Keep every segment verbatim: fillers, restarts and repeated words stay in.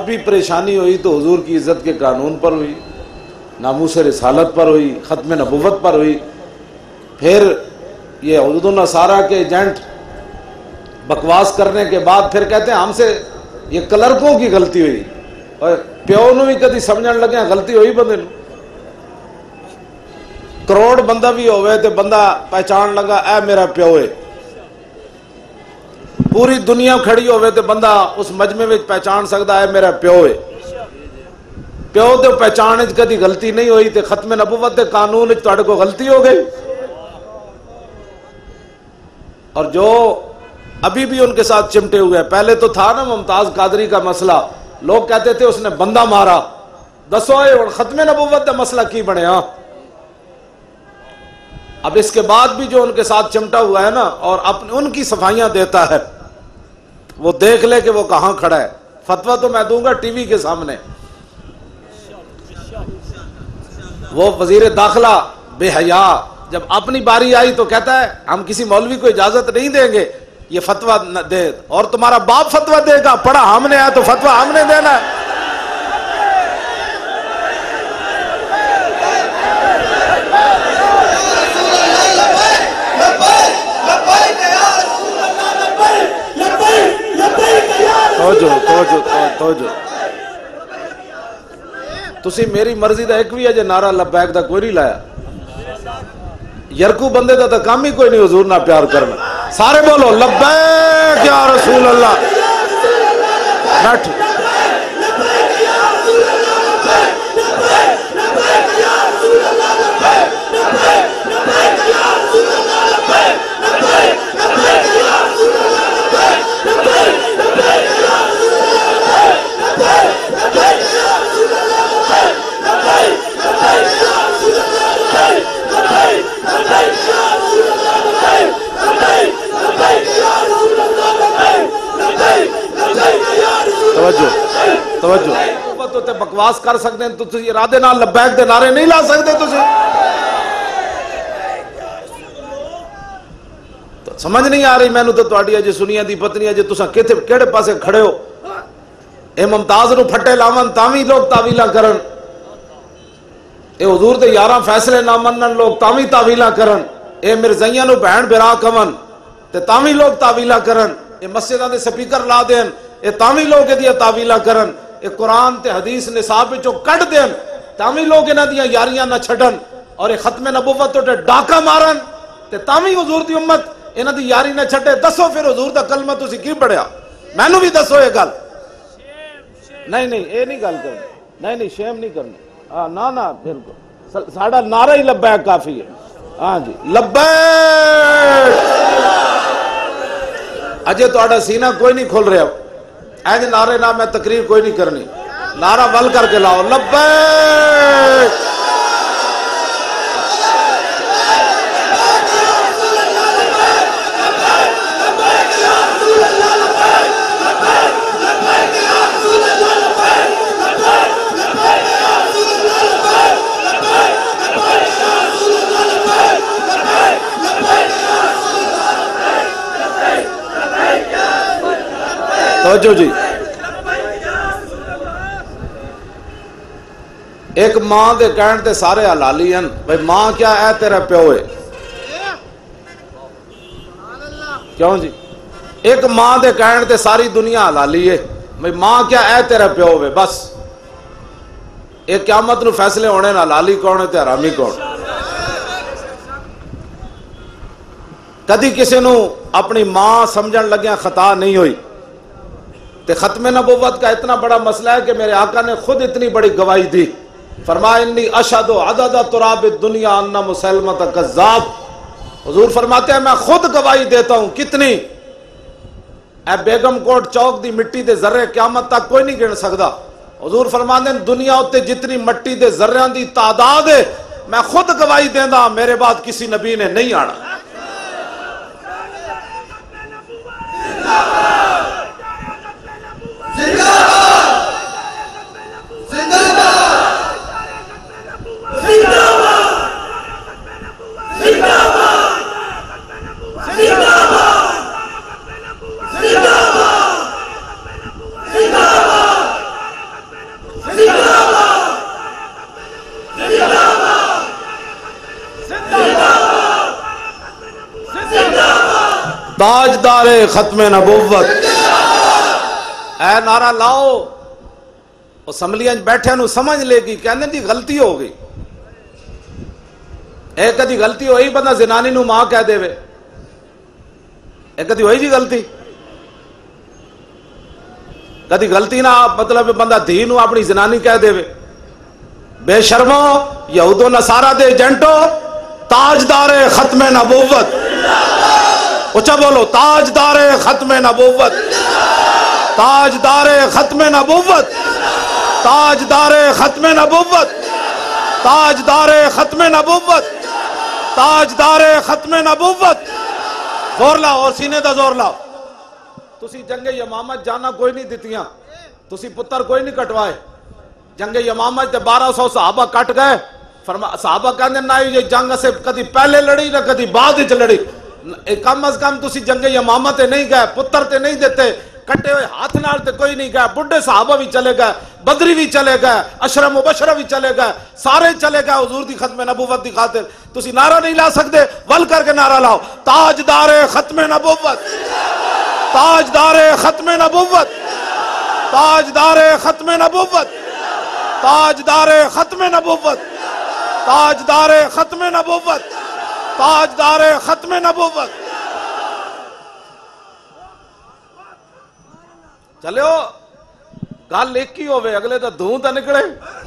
بھی پریشانی ہوئی تو حضور کی عزت کے قانون پر ہوئی، ناموس رسالت پر ہوئی، ختم نبوت پر ہوئی۔ پھر یہ حدود النصارہ کے ایجنٹ بکواس کرنے کے بعد پھر کہتے ہیں ہم سے یہ کلرکوں کی غلطی ہوئی، اور پیو نو بھی کدی سمجھن لگے غلطی ہوئی بندے نو۔ کروڑ بندہ بھی ہوئے تو بندہ پہچان لگا اے میرا پیو ہے، پوری دنیا کھڑی ہوئے تو بندہ اس مجمع میں پہچان سکتا ہے میرا پیو ہے۔ پیو تو پہچان کدی غلطی نہیں ہوئی تو ختم نبوت کے قانون تہاڈے کو غلطی ہو گئی۔ اور جو ابھی بھی ان کے ساتھ چمٹے ہوئے، پہلے تو تھا نا ممتاز قادری کا مسئلہ، لوگ کہتے تھے اس نے بندہ مارا، دسو اور ختم نبوت کا مسئلہ کی بنے ہاں۔ اب اس کے بعد بھی جو ان کے ساتھ چمٹا ہوا ہے نا اور اپنے ان کی صفائیاں دیتا ہے، وہ دیکھ لے کہ وہ کہاں کھڑا ہے۔ فتویٰ تو میں دوں گا ٹی وی کے سامنے۔ وہ وزیر داخلہ بے حیا جب اپنی باری آئی تو کہتا ہے ہم کسی مولوی کو اجازت نہیں دیں گے یہ فتویٰ دے، اور تمہارا باپ فتویٰ دے گا، پڑھا ہم نے ہے تو فتویٰ ہم نے دینا ہے۔ توجہ توجہ توجہ تسی میری مرضی دا ایک بھی ہے جے نعرہ لبیک دا کوئی نہیں لایا، یرکو بندے دا تا کام ہی کوئی نہیں حضور نہ پیار کرنا۔ سارے بولو لبیک یا رسول اللہ۔ بیٹھ توجہ توجہ تو تے بکواس کر سکتے ہیں تو تسی ارادے نال لبیک دے نعرے نہیں لا سکتے۔ تسی تو سمجھ نہیں آ رہی مینوں تو تہاڈی اجے سنیاں دی پتنی اجے تساں کتے کیڑے پاسے کھڑے ہو۔ اے ممتاز نو پھٹے لاون تاویں لوگ تعویلاں کرن، اے حضور دے یاراں فیصلے نہ منن لوگ تاویں تعویلاں کرن، اے مرزائیاں نو بہن برا کون تے تاویں لوگ تعویلاں کرن، اے مسجداں دے سپیکر لا دین اے تاویں لوگ ادیاں تعویلاں کرن، اے قرآن تے حدیث نصاب وچوں کڈ دین تاویں لوگ انہاں دیاں یاریاں نہ چھڈن، اور اے ختم نبوت تے ڈاکا مارن تے تاویں حضور دی امت انہاں دی یاری نہ چھڈے۔ دسو پھر حضور دا کلمہ تسی کی پڑھیا؟ مینوں بھی دسو یہ گل۔ نہیں نہیں اے نہیں گل کرنی، نہیں نہیں شیم نہیں کرنی، ہاں نہ نہ بالکل ساڈا نعرہ ہی لبیک کافی ہے۔ ہاں جی لبیک۔ اجے تہاڈا سینہ کوئی نہیں کھل رہا، اینج نعرے نہ میں تقریر کوئی نہیں کرنی، نعرہ ول کر کے لاؤ لبیک۔ توجہ جی، ایک ماں دے کہن تے سارے حلالی ہیں، بھئی ماں کیا ہے تیرا پیو ہے، کیوں جی؟ ایک ماں دے کہن تے ساری دنیا حلالی ہے، بھئی ماں کیا ہے تیرا پیو ہے، بس ایک قیامت نو فیصلے ہونے نہ حلالی کون ہے تے حرامی کون۔ کدی کسی نو اپنی ماں سمجھن لگیاں خطا نہیں ہوئی، تے ختم نبوت کا اتنا بڑا مسئلہ ہے کہ میرے آقا نے خود اتنی بڑی گواہی دی، فرمایا انی اشہد عدد تراب الدنیا ان مسلمۃ کذاب۔ حضور فرماتے ہیں میں خود گواہی دیتا ہوں، کتنی؟ اے بیگم کوٹ چوک دی مٹی دے ذرے قیامت تک کوئی نہیں گن سکتا۔ حضور فرماتے ہیں دنیا اتے جتنی مٹی دے ذریاں دی تعداد ہے میں خود گواہی دینا میرے بعد کسی نبی نے نہیں آنا۔ تاجدار ختم نبوت. اے نعرہ لاؤ اسمبلیاں بیٹھے نو سمجھ لے گی کہنے دی غلطی ہو گئی. اے کدی غلطی ہوئی بندہ زنانی نو ماں کہہ دے وے. اے کدی ہوئی جی غلطی؟ کدی غلطی نہ مطلب بندہ دھی نو اپنی زنانی کہہ دے وے. بے شرمو یہود و نصارہ دے ایجنٹو تاجدار ختم نبوت. اچھا بولو تاجدار ختم نبوت. تاجدار ختم نبوت. تاجدار ختم نبوت. تاجدار ختم نبوت. تاجدار ختم نبوت. زور لاؤ اور سینے دا زور لاؤ. تسی جنگ یمامت جانا کوئی نہیں دتیاں, تسی پتر کوئی نہیں کٹوائے. جنگ یمامت تے بارہ سو صحابہ کٹ گئے. فرما صحابہ کہندے نہ یہ جنگ سے کدی پہلے لڑی نہ کدی بعد وچ لڑی. کم از کم تسی جنگ یمامت تے نہیں گئے, پتر تے نہیں دیتے, کٹے ہوئے ہاتھ نال تے کوئی نہیں گئے. بڈھے صحابہ بھی چلے گئے, بدری بھی چلے گئے, عشرہ مبشرہ بھی چلے گئے, سارے چلے گئے حضور دی ختم نبوت دی خاطر. تسی نعرہ نہیں لا سکتے, ول کر کے نعرہ لاؤ تاجدار ختم نبوت. تاجدار ختم نبوت. تاجدار ختم نبوت. تاجدار ختم نبوت. تاجدار ختم نبوت. تاجدار ختم نبوت. چلے ہو گل ایک ہی ہوئے, اگلے تو دھوں تا نکلے.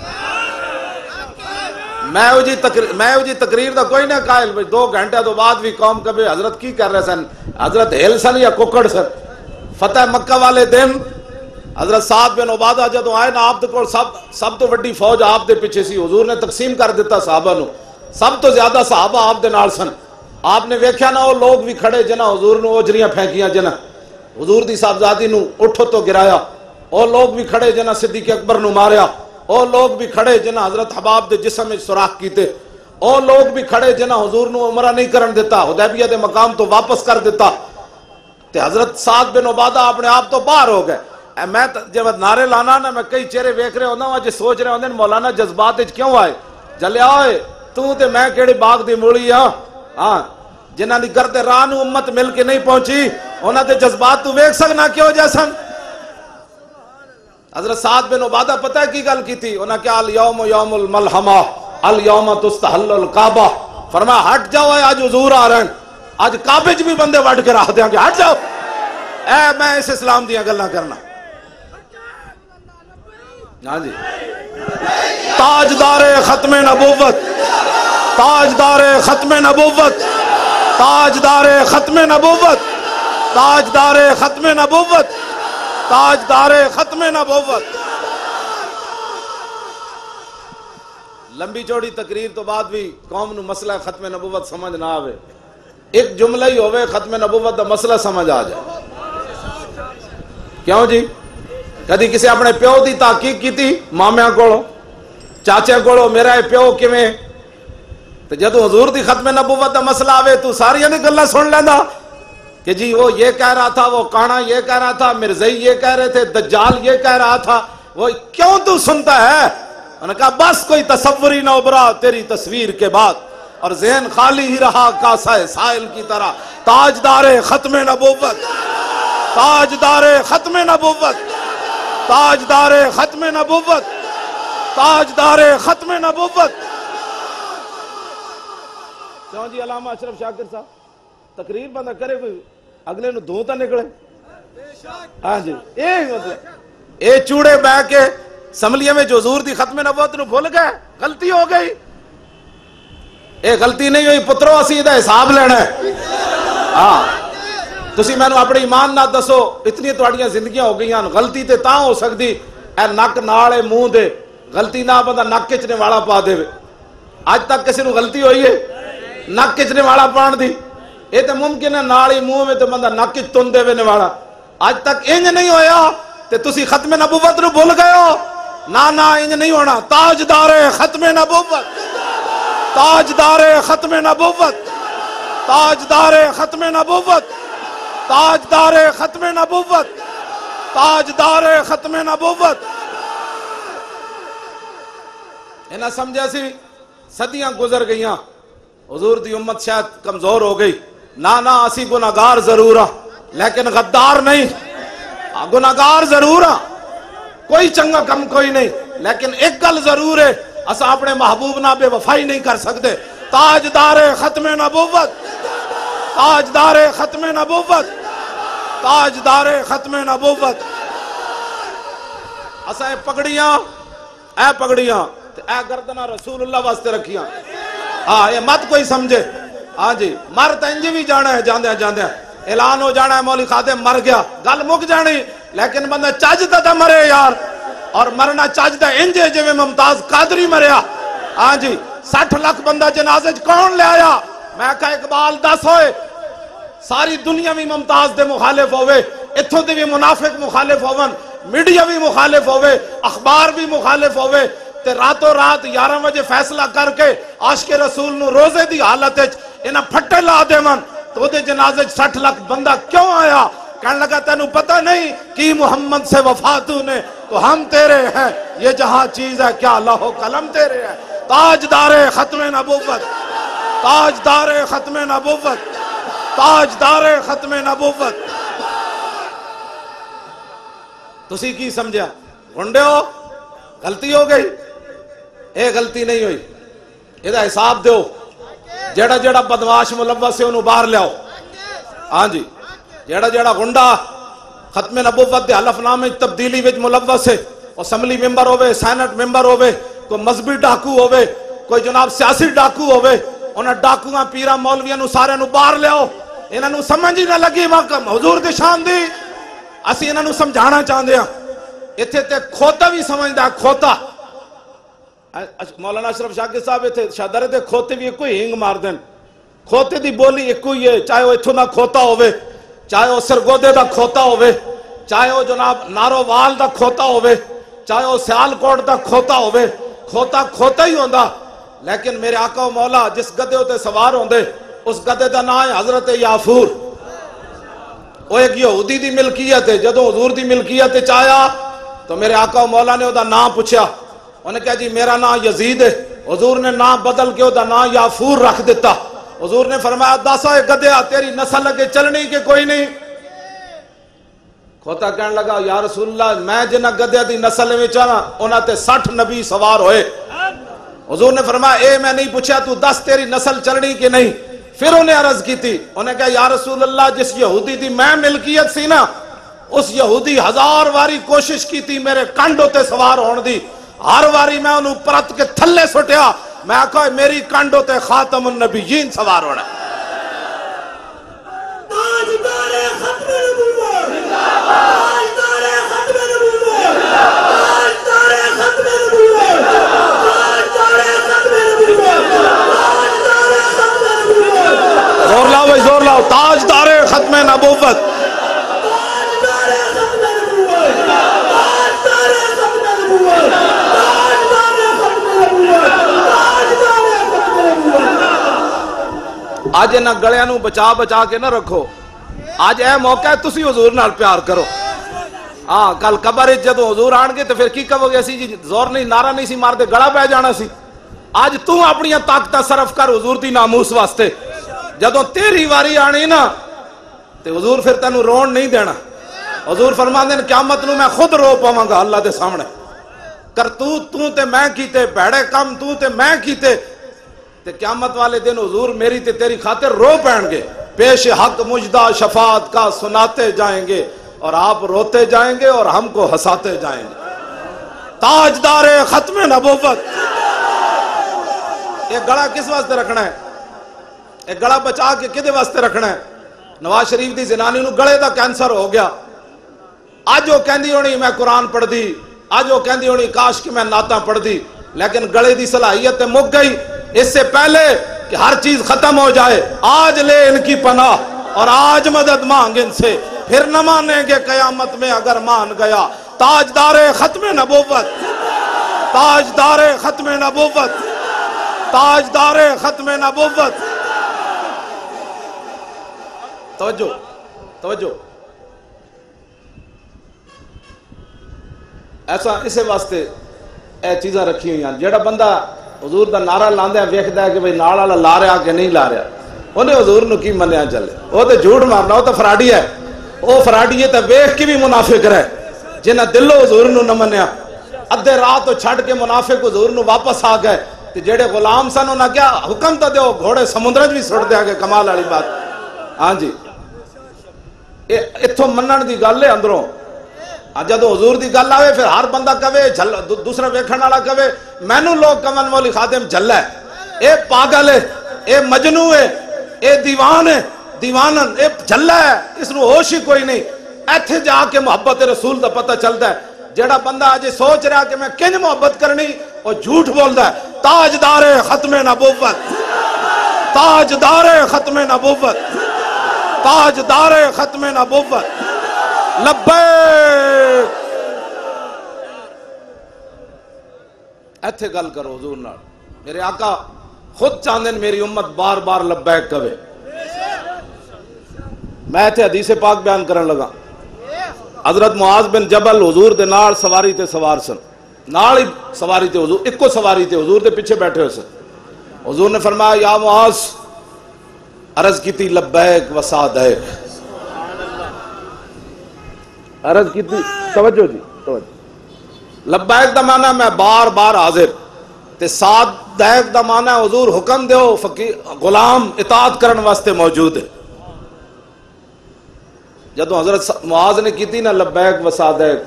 میں او جی تقریر میں او جی تقریر دا کوئی نہ قائل بھئی دو گھنٹے تو بعد بھی قوم کبھی حضرت کی کر رہے سن, حضرت ہیل سن یا ککڑ سن. فتح مکہ والے دن حضرت سعد بن عبادہ جدوں آئے نا آپ دے کول سب سب تو وڈی فوج آپ دے پیچھے سی. حضور نے تقسیم کر دیتا صحابہ نو, سب تو زیادہ صحابہ آپ دے نال سن. آپ نے ویکھیا نا وہ لوگ بھی کھڑے جنہ حضور نو اوجریاں پھینکیاں, جنہ حضور دی صاحبزادی نو اٹھو تو گرایا. او لوگ بھی کھڑے جنہ صدیق اکبر نو ماریا. او لوگ بھی کھڑے جنہ حضرت حباب دے جسم وچ سوراخ کیتے. او لوگ بھی کھڑے جنہ حضور نو عمرہ نہیں کرن دیتا, حدیبیہ دے مقام تو واپس کر دیتا. تے حضرت سعد بن عبادہ اپنے آپ تو باہر ہو گئے. اے میں جب نعرے لانا نا میں کئی چہرے ویکھ رہے ہونا وہاں جے سوچ رہے ہوندے مولانا جذبات وچ کیوں آئے. جلیا ہوئے تو تے میں کیڑے باغ دی مولی ہاں ہاں جنہ دی گرد راہ نو امت مل کے نہیں پہنچی, انہاں دے جذبات تو ویکھ سکنا کیوں جیسن. حضرت سعد بن عبادہ پتہ ہے کی گل کی تھی, انہاں کیا الیوم یوم الملحمہ الیوم تستحل الکعبہ. فرمایا ہٹ جاؤ, آج حضور آ رہے ہیں, آج کعبے چ بھی بندے وڈ کے رکھ دیاں گے, ہٹ جاؤ. اے میں اس اسلام دیاں گلاں کرنا. ہاں جی تاجدار ختم نبوت. تاجدار ختم نبوت. تاجدار ختم نبوت. تاجدار ختم نبوت. تاجدار ختم نبوت. لمبی چوڑی تقریر تو بعد بھی قوم نو مسئلہ ختم نبوت سمجھ نہ آوے. ایک جملہ ہی ہوئے ختم نبوت دا مسئلہ سمجھ آ جائے. کیوں جی کدی کسی اپنے پیو دی تحقیق کی تھی مامیاں کولو چاچے کولو میرا اے پیو کیویں, تو جدو حضور دی ختم نبوت دا مسئلہ آوے تو ساری دی گلاں سن لیندا کہ جی وہ یہ کہہ رہا تھا, وہ کانا یہ کہہ رہا تھا, مرزائی یہ کہہ رہے تھے, دجال یہ کہہ رہا تھا. وہ کیوں تو سنتا ہے؟ انہوں نے کہا بس کوئی تصوری نہ ابھرا تیری تصویر کے بعد, اور ذہن خالی ہی رہا کاسہ سائل کی طرح. تاجدار ختم نبوت. تاجدار ختم نبوت. تاجدار ختم نبوت. تاجدار ختم نبوت. کیوں جی علامہ اشرف شاکر صاحب تقریر بندہ کرے کوئی اگلے نو دھوں تا نکلے. ہاں جی اے مطلب اے چوڑے بہ کے اسمبلیے میں جو حضور دی ختم نبوت نو بھول گئے, غلطی ہو گئی. اے غلطی نہیں ہوئی پترو, اسی دا حساب لینا ہے. ہاں تسی میں نو اپنی ایمان نہ دسو, اتنی تواڈیاں زندگیاں ہو گئیاں, غلطی تے تاں ہو سکتی اے نک نال منہ دے, غلطی نہ بندہ نک کچنے والا پا دے. اج تک کسی نو غلطی ہوئی ہے نک کچنے والا پان دی؟ یہ تو ممکن ہے نال ہی منہ میں تو بندہ نک چ تن دے وینے والا. اج تک انج نہیں ہویا تے تسی ختم نبوت نو بھول گئے ہو. نہ نہ انج نہیں ہونا. تاجدار ختم نبوت. تاجدار ختم نبوت. تاجدار ختم نبوت. تاجدار ختم نبوت. تاجدار ختم نبوت. انہاں سمجھا سی صدیاں گزر گئیاں, حضور دی امت شاید کمزور ہو گئی, نا نا اسی گناہگار ضرور ہاں لیکن غدار نہیں. گناہگار ضرور ہاں, کوئی چنگا کم کوئی نہیں, لیکن ایک گل ضرور ہے, اسا اپنے محبوب نہ بے وفائی نہیں کر سکتے. تاجدار ختم نبوت, تاجدار ختم نبوت, تاجدار ختم نبوت. اسا اے پگڑیاں اے پگڑیاں اے گردنہ رسول اللہ واسطے رکھیاں. ہاں یہ مت کوئی سمجھے. ہاں جی مر تو انج بھی جانا ہے, جاندے جاندے اعلان ہو جانا ہے مولوی خادم مر گیا, گل مک جانی, لیکن بندہ چجدا تے مرے یار. اور مرنا چجدا انج ہے جویں ممتاز قادری مریا. ہاں جی سٹھ لاکھ بندہ جنازے چ کون لے آیا؟ میں کہا اقبال دس ہوئے ساری دنیا بھی ممتاز دے مخالف ہوئے, اتھوں دے بھی منافق مخالف ہوون, میڈیا بھی مخالف ہوئے, اخبار بھی مخالف ہوئے, تے راتوں رات یارہ بجے فیصلہ کر کے عاشق رسول نو روزے دی حالت وچ انہاں پھٹے لا دیون, تو دے جنازے سٹھ لاکھ بندہ کیوں آیا؟ کہنے لگا تینوں پتہ نہیں کہ محمد سے وفا تو نے, تو ہم تیرے ہیں, یہ جہاں چیز ہے کیا لوح و قلم تیرے ہے. تاجدار ختم نبوت, تاجدار ختم نبوت, تاجدار ختم نبوت. تسی کی سمجھا گنڈے ہو غلطی ہو گئی؟ اے غلطی نہیں ہوئی, یہ حساب دیو. جیڑا جیڑا بدماش ملوث ہے انہوں باہر لیاؤ. ہاں جی جیڑا جیڑا گنڈا ختم نبوت دے حلف نامے تبدیلی وچ ملوث ہے, اسمبلی ممبر ہوئے, سینٹ ممبر ہوئے, کوئی مذہبی ڈاکو ہوئے, کوئی جناب سیاسی ڈاکو ہوئے, انہاں ڈاکوਆਂ پیرا مولویاں نو سارے نو باہر لیاؤ. انہاں نو سمجھ ہی نہ لگی واقع حضور دی شان دی. اسی انہاں نو سمجھانا چاہندے ہاں. ایتھے تے کھوتا بھی سمجھدا ہے, کھوتا. مولانا اشرف شاکر صاحب ایتھے شادرے دے کھوتے بھی ایک ہی ہنگ مار دین. کھوتے دی بولی ایک ہی ہے, چاہے وہ اتھوں دا کھوتا ہوئے, چاہے وہ سرگودے دا کھوتا ہوئے, چاہے وہ جناب نارووال دا کھوتا ہوئے, چاہے وہ سیالکوٹ دا کھوتا ہوئے, کھوتا کھوتا ہی ہوندا. لیکن میرے آقا و مولا جس گدے ہوتے سوار ہوندے اس گدے دا نام ہے حضرت یافور. وہ ایک یہودی دی ملکیت ہے. جدوں حضور دی ملکیت چاہیا تو میرے آقا و مولا نے وہ دا نام پوچھا. انہیں کہا جی میرا نام یزید ہے. حضور نے نام بدل کے وہ دا نام یافور رکھ دیتا. حضور نے فرمایا داسا اے گدیا تیری نسل لگے چلنی کہ کوئی نہیں؟ کھوتا کہنے لگا یا رسول اللہ میں جنہ گدیا دی نسل میں چاہنا انہاں تے سٹھ نبی سوار ہوئے. حضور نے فرمایا اے میں نہیں پوچھا تو دس تیری نسل چلنی کہ نہیں؟ پھر انہیں عرض کی تھی, انہیں کہا یا رسول اللہ جس یہودی دی میں ملکیت سی نا اس یہودی ہزار واری کوشش کی تھی میرے کنڈ ہوتے سوار ہون دی, ہر واری میں انہوں پرت کے تھلے سٹیا. میں کہا میری کنڈ ہوتے خاتم النبیین سوار ہونا. تاجدار ختم نبوت, تاجدار ختم نبوت, تاجدار ختم نبوت, تاجدار ختم نبوت, تاجدار ختم نبوت. زور لاؤ بھائی زور لاؤ. تاجدار ختم نبوت, تاجدار ختم نبوت, تاجدار ختم نبوت, تاجدار ختم نبوت, تاجدار ختم نبوت. آج انہاں گلیاں نو بچا بچا کے نہ رکھو. آج اے موقع ہے تسی حضور نال پیار کرو. ہاں کل قبر جدو حضور آن گے تو پھر کی کہو گے سی جی زور نہیں نعرہ نہیں سی مار دے گڑا پہ جانا سی. آج تو اپنی طاقت صرف کر حضور دی ناموس واسطے. جدو تیری واری آنی نا تے حضور پھر تینوں رون نہیں دینا. حضور فرماندے نے قیامت نو میں خود رو پاواں گا اللہ دے سامنے. کرتوت تو تے میں کیتے, بھڑے کم تو تے میں کیتے, تے قیامت والے دن حضور میری تے تیری خاطر رو پہن گے. پیش حق مجدہ شفاعت کا سناتے جائیں گے اور آپ روتے جائیں گے اور ہم کو ہنساتے جائیں گے. تاجدار ختم نبوت. ایک گڑا کس واسطے رکھنا ہے؟ ایک گڑا بچا کے کدے واسطے رکھنا ہے؟ نواز شریف دی زنانی نو گڑے دا کینسر ہو گیا. آج وہ کہندی ہونی میں قرآن پڑھ دی, آج وہ کہندی ہونی کاش کہ میں نعتاں پڑھ دی, لیکن گڑے دی صلاحیت مک گئی. اس سے پہلے کہ ہر چیز ختم ہو جائے آج لے ان کی پناہ اور آج مدد مانگ ان سے, پھر نہ مانیں گے قیامت میں اگر مان گیا. تاجدار ختم نبوت, تاجدار ختم نبوت, تاجدار ختم نبوت. توجہ توجہ. ایسا اسے واسطے اے چیزاں رکھی ہوئی ہیں. جیڑا بندہ حضور دا نعرہ لاندہ ہے ویکھدا ہے کہ بھئی نال والا لا رہا کہ نہیں لا رہا, انہیں حضور نو کی منیا چلے، وہ تو جھوٹ مارنا، وہ تو فراڈی ہے، وہ فراڈی ہے تو ویکھ کے بھی منافق رہے جنہ دلو حضور نو نہ منیا، ادھے رات تو چھڑ کے منافق حضور نو واپس آ گئے، تے جڑے غلام سن انہاں کیا حکم تو دیو گھوڑے سمندرج بھی سٹ دیا گے، کمال والی بات۔ ہاں جی اتھوں منن دی گل ہے اندروں، جدو حضور دی گل آوے پھر ہر بندہ کہے جھل، دوسرا ویکھن والا کہے مینوں لوگ کمن مولی خادم جھلا ہے، اے پاگل ہے، اے مجنوں ہے، اے دیوان ہے، دیوانن، اے جھلا ہے، اس نو ہوش ہی کوئی نہیں۔ ایتھے جا کے محبت رسول دا پتہ چلتا ہے۔ جڑا بندہ اج سوچ رہا کہ میں کنج محبت کرنی، وہ جھوٹ بولدا ہے۔ تاجدار ختم نبوت، تاجدار ختم نبوت، تاجدار ختم نبوت، لبیک۔ ایتھے گل کرو حضور نال، میرے آقا خود چاندن میری امت بار بار لبیک کہے۔ میں ایتھے حدیث پاک بیان کرن لگا، حضرت معاذ بن جبل حضور دے نال سواری تے سوار سن، نال ہی سواری تے حضور، اکو سواری تے حضور دے پیچھے بیٹھے ہوئے سن۔ حضور نے فرمایا یا معاذ، عرض کی تھی لبیک و سعدیک، عرض کی تھی، توجہ جی توجہ، لبیک دا معنی میں بار بار حاضر، تے سعدیک دا معنی حضور حکم دیو فقیر غلام اطاعت کرن واسطے موجود ہے۔ جدو حضرت معاذ نے کی تھی نا لبیک و سعدیک،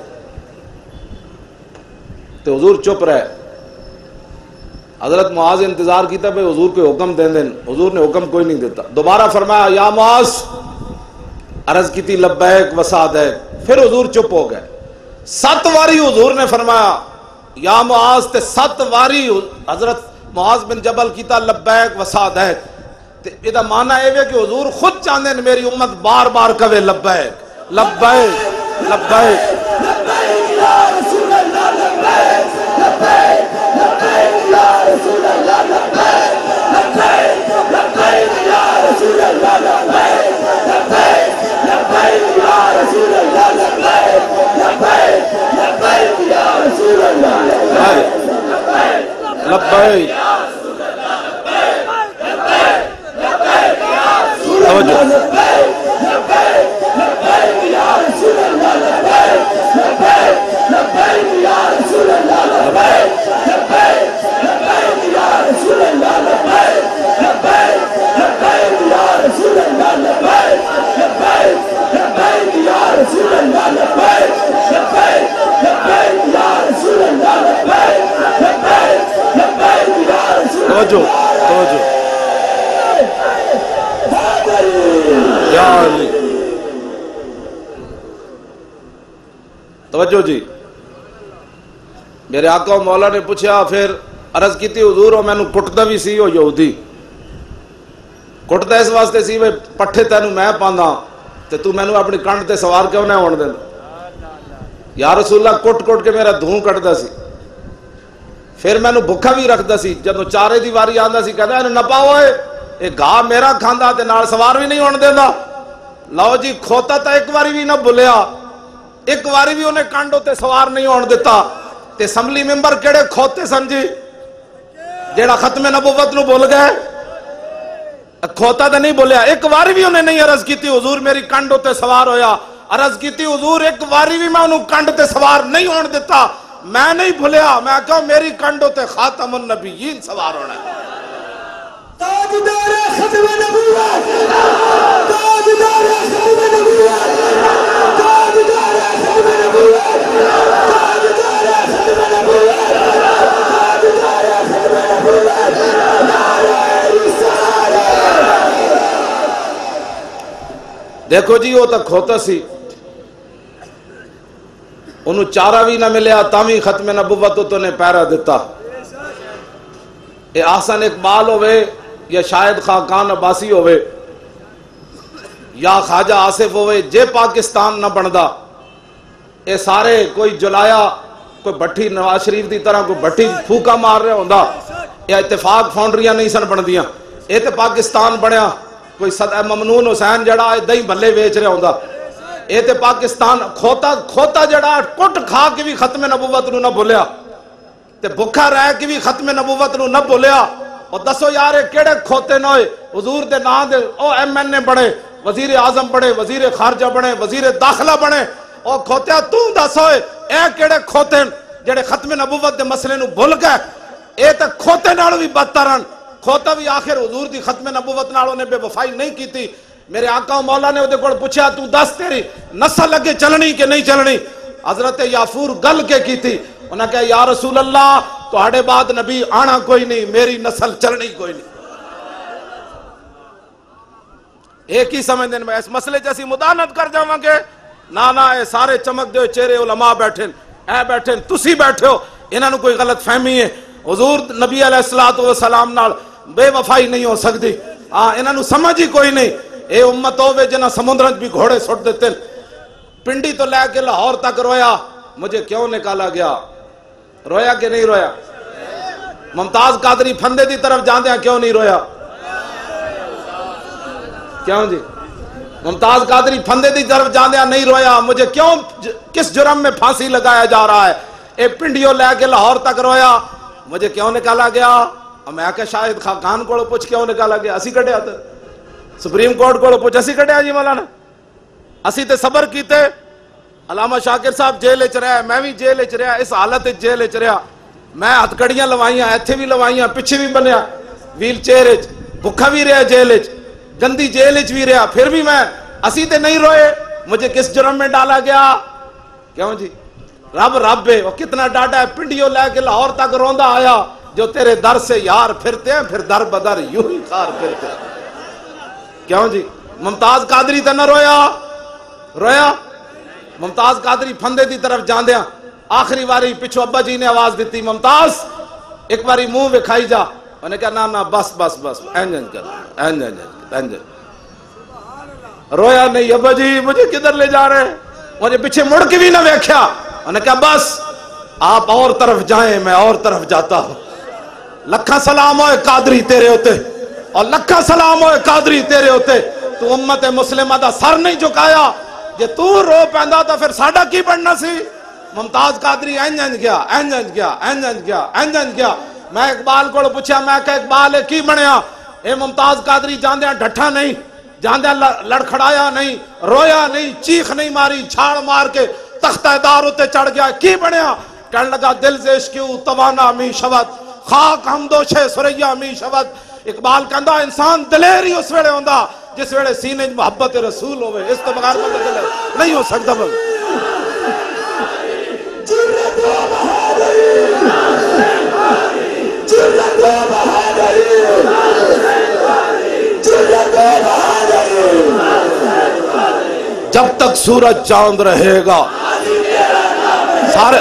تو حضور چپ رہے۔ حضرت معاذ انتظار کیتا بھئی حضور کوئی حکم دیں دیں، حضور نے حکم کوئی نہیں دیتا۔ دوبارہ فرمایا یا معاذ، عرض کی تھی لبیک و سعدیک، پھر حضور چپ ہو گئے۔ سات واری حضور نے فرمایا یا معاذ، تے سات واری حضرت معاذ بن جبل کیتا لبیک و سعدیک۔ یہ معنی ہے کہ حضور خود چاہتے ہیں میری امت بار بار کہے لبیک لبیک لبیک۔ لبیک یا رسول اللہ، لبیک لبیک لبیک یا رسول اللہ، لبیک لبیک لبیک یا رسول اللہ، لبیک لبیک لبیک یا رسول اللہ، لبیک لبیک لبیک یا رسول اللہ، لبیک لبیک۔ توجہ توجہ یا علی، توجہ جی۔ میرے آقا و مولا نے پوچھا، پھر عرض کی تھی حضور وہ مینوں کٹدا بھی سی، وہ یہودی کٹدا اس واسطے سی بھئی پٹھے تینوں میں پاندا تے تو مینوں اپنی کنڈ تے سوار کیوں نہ ہون دیندا؟ یا رسول اللہ کٹ کٹ کے میرا دھوں کٹدا سی، پھر مینوں بھکھا بھی رکھدا سی، جدوں چارے دی واری آندا سی کہندا اینوں نہ پاؤ، اے گھا میرا کھاندا تے نال سوار بھی نہیں ہون دیندا۔ لو جی کھوتا تا ایک واری بھی نہ بھولیا، ایک واری بھی انہیں کانڈوں تے سوار نہیں ہون دیتا، تے اسمبلی ممبر کیڑے کھوتے سمجھی جیڑا ختم نبوت نو بول گئے، کھوتا تے نہیں بولیا، ایک واری بھی انہیں نہیں عرض کی تھی حضور میری کانڈوں تے سوار ہویا، عرض کی تھی حضور ایک واری بھی میں انہوں کانڈ تے سوار نہیں ہون دیتا، میں نہیں بھولیا، میں کہا میری کانڈوں تے خاتم النبیین سوار ہونا ہے۔ تاجدار ختم نبوت، تاجدار ختم نبوت، تاجدار ختم نبوت، تاجدار ختم نبوت، تاجدار ختم نبوت، نعرہ رسالت۔ دیکھو جی وہ تک ہوتا سی، انہوں چارہ بھی نہ ملیا تامی ختم نبوت تو نے پیرا دیتا۔ اے آسان اقبال ہوئے یا شاید خاقان عباسی ہوئے یا خواجہ آصف ہوئے، جے پاکستان نہ بندا، اے سارے کوئی جلایا، کوئی بٹھی نواز شریف دی طرح کوئی بٹھی پھوکا مار رہے ہوندا، یا اتفاق فاؤنڈریاں نہیں سن بن دیاں، اے تے پاکستان بنیا، کوئی صدع ممنون حسین جڑا دہی بھلے ویچ رہے ہوندا، اے تے پاکستان کھوتا کھوتا جڑا کٹ کھا کے بھی ختم نبوت نو نہ بھولیا، تے بھکھا رہ کے بھی ختم نبوت نو نہ بھولیا، اور دسو یار کیڑے کھوتے نوئے حضور دے نا دے او ایم این اے بڑے وزیر اعظم بڑے وزیر خارجہ بڑے وزیر داخلہ بڑے او کھوتیا تو دس ہوئے اے کیڑے کھوتے جڑے ختم نبوت دے مسئلے نو بھول گئے اے تے کھوتے نالوں بھی بدترن کھوتا بھی آخر حضور دی ختم نبوت نالوں نے بے وفائی نہیں کی تھی میرے آقا و مولا نے وہ کو پوچھا تو دس تیری نسل لگے چلنی کہ نہیں چلنی حضرت یافور گل کے کی تھی انہاں کہا یا رسول اللہ تہاڈے بعد نبی آنا کوئی نہیں میری نسل چلنی کوئی نہیں ایک ہی سمجھ دین میں اس مسئلے جیسی مدانت کر جاواں گے نا نا اے سارے چمک دے چہرے علماء بیٹھے اے بیٹھے تسی بیٹھے ہو انہاں نو کوئی غلط فہمی ہے حضور نبی علیہ الصلوۃ والسلام نال بے وفائی نہیں ہو سکتی ہاں انہاں نو سمجھ ہی کوئی نہیں اے امت ہوے جنہاں سمندرن بھی گھوڑے سٹ دیتے پنڈی تو لے کے لاہور تک رویا مجھے کیوں نکالا گیا رویا کہ نہیں رویا ممتاز قادری پھندے دی طرف جاندیاں کیوں نہیں رویا کیوں جی ممتاز قادری پھندے دی طرف جاندیاں نہیں رویا مجھے کیوں کس جرم میں پھانسی لگایا جا رہا ہے اے پنڈیوں لے کے لاہور تک رویا مجھے کیوں نکالا گیا میں کہ شاہد خاقان کو پوچھ کیوں نکالا گیا اسی کٹیا تھا سپریم کورٹ کو پوچھ اسی کٹیا جی مولانا اسی تے صبر کیتے علامہ شاکر صاحب جیل چ رہا میں بھی جیل چ رہا اس حالت جیل چ رہا میں ہتھ کڑیاں لوائیاں ایتھے بھی لوائیاں پیچھے بھی بنیا ویل چیئر وچ بھکھا بھی رہا جیل وچ گندی جیل وچ بھی رہا پھر بھی میں اسی تے نہیں روئے مجھے کس جرم میں ڈالا گیا کیوں جی رب رب ہے وہ کتنا ڈاٹا ہے پنڈیوں لے کے لاہور تک روندا آیا جو تیرے در سے یار پھرتے ہیں پھر در بدر یوں ہی خار پھرتے ہیں کیوں جی ممتاز قادری تے نہ رویا رویا ممتاز قادری پھندے دی طرف جاندیاں آخری واری پچھو ابا جی نے آواز دیتی ممتاز ایک باری منہ وکھائی جا انہوں نے کہا نا نا بس بس بس اینجن کر اینجن اینجن رویا نہیں ابا جی مجھے کدھر لے جا رہے ہیں مجھے پیچھے مڑ کے بھی نہ ویکھیا انہوں نے کہا بس آپ اور طرف جائیں میں اور طرف جاتا ہوں لکھا سلام ہوئے قادری تیرے ہوتے اور لکھا سلام ہوئے قادری تیرے ہوتے تو امت مسلمہ دا سر نہیں جھکایا جے تو رو پیندا تو پھر ساڈا کی بننا سی ممتاز قادری اینجن گیا اینجن گیا اینجن گیا اینجن گیا میں اقبال کو پوچھا میں کہ اقبال کی بنیا اے ممتاز قادری جاندیاں ڈھٹھا نہیں جاندیاں لڑکھڑایا نہیں رویا نہیں چیخ نہیں ماری چھاڑ مار کے تختہ دار ہوتے چڑھ گیا کی بنیا کہنے لگا دل سے عشقیو توانا می شود خاک ہم دوشے سریا می شود اقبال کہندا انسان دلیری اس ویلے ہوندا جس ویلے سینے محبت رسول ہوئے اس تو بغیر بندہ دل نہیں ہو سکتا بل جرت و بہادری جرت و بہادری جرت و بہادری جب تک سورج چاند رہے گا سارے